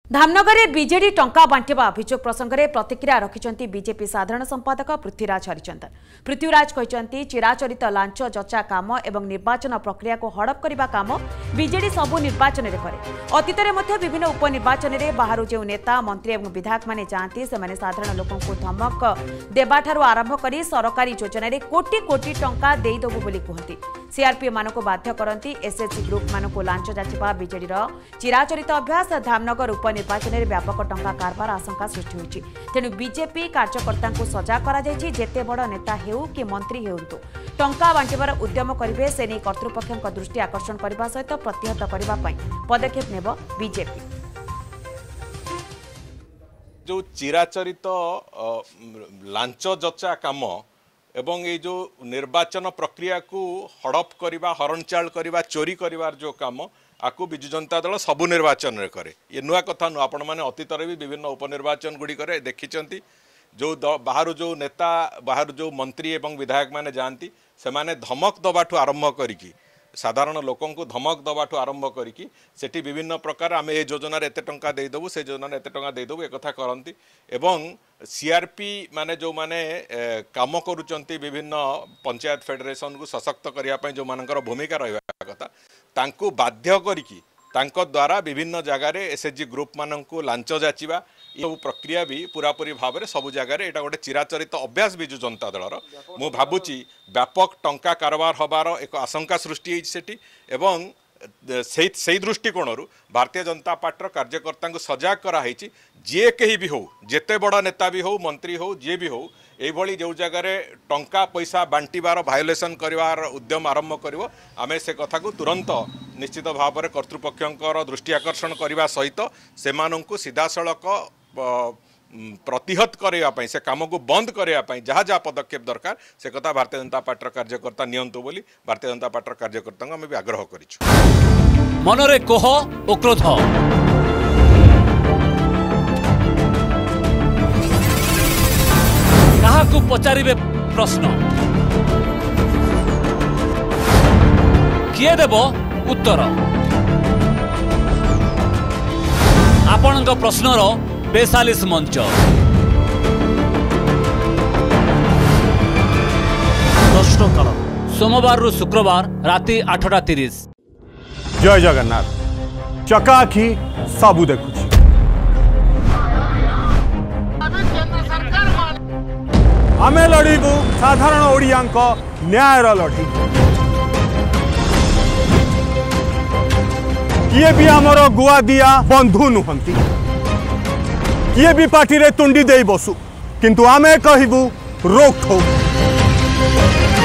धामनगर में बीजेडी टंका बांटिबा अभियोग प्रसंग में प्रतिक्रिया रखिंट बीजेपी साधारण संपादक पृथ्वीराज हरिचंदन। पृथ्वीराज कहते चिराचरित लांच जचा काम एवं निर्वाचन प्रक्रिया को हड़प करने काम बीजेडी सबु निर्वाचन में करे। अतीत में विभिन्न उपनिर्वाचन में बाहर जो नेता मंत्री और विधायक माने जाती से साधारण लोकों को धमक देवाठारू आरंभ कर सरकारी योजन कोटी कोटी टंका देदेबू बोली कहती। सीआरपी मान को बाध्य करती एसएचजी ग्रुप मान को लांच जाचिबा बीजेडी चिराचरित अभ्यास धामनगर उपनिर्वाचन में व्यापक टंका कारबार आशंका सृष्टि होती। तेणु बीजेपी कार्यकर्ता को सजा करा जेते बड़ नेता हेउ कि मंत्री हेउंतु टंका बांटिबार उद्यम करेंगे से नहीं कर्तृपक्षों दृष्टि आकर्षण करने सहित प्रतिहत करने पदक्षेप नेब बीजेपी। जो चिराचरित लांच जचा काम एवं ये जो निर्वाचन प्रक्रिया को हड़प करवा हरणचाल करवा चोरी करिवार जो काम आकु विजु जनता दल सबु निर्वाचन रे करे। ये नुआ कथा नु आपण माने अतीत रे भी विभिन्न उपनिर्वाचन गुडी करे देखिचंती। जो बाहर जो नेता बाहर जो मंत्री एवं विधायक माने जानती से माने धमक दबाठू आरंभ करिकी साधारण लोकों को धमक दबाठू आरंभ करिकी सेठी विभिन्न प्रकार आमे ए योजना रे एते टंका देई देबु से योजना रे एते टंका देई देबु ए कथा करंती। एवं सीआरपी माने जो माने काम करूचंती विभिन्न पंचायत फेडरेशन को सशक्त करिया पय जो मानकर भूमिका रहबा कथा तांको बाध्य करिकी तांको द्वारा विभिन्न जगार एसएचजी ग्रुप मानक लांच जाचिबा सब प्रक्रिया भी पूरापूरी भाव में सबु जगार एटा गोटे चिराचरित अभ्यास विजु जनता दलर मु भाबुची व्यापक टंका कारबार हबार एक आशंका सृष्टि होती एवं से दृष्टिकोण भारतीय जनता पार्टी कार्यकर्ता को सजाग कराई जे कहीं भी हो जेते बड़ा नेता भी हो मंत्री हो जे भी हो यही जो जगार टंका पैसा बांटिबार भायोलेसन करिवार उद्यम आरंभ करिवो आमे से कथा को तुरंत निश्चित भाव में कर्तृपक्षों दृष्टि आकर्षण करने सहित से सीधासलख प्रतिहत करने से काम को बंद करने जहाँ जहाँ पदक्षेप दरकार से कथा भारतीय जनता पार्टी कार्यकर्ता नियंतु बोली भारतीय जनता पार्टी कार्यकर्ता आम भी आग्रह करिछु। मनरे कोह ओ क्रोध काहाकू पचारिबे प्रश्न किए देब उत्तर आपणक प्रश्नर 42 मंच प्रश्नकाल सोमवार रु शुक्रवार राति 8:30। जय जगन्नाथ चकाखी सबू देखुछि आमे लड़ीबू साधारण ओडियांक न्यायर लड़ी किए भी आमर गुआ दिया बंधु नुहंती किए भी पार्टी रे तुंडी दे बसु किंतु आमे कहबू रोक ठोक।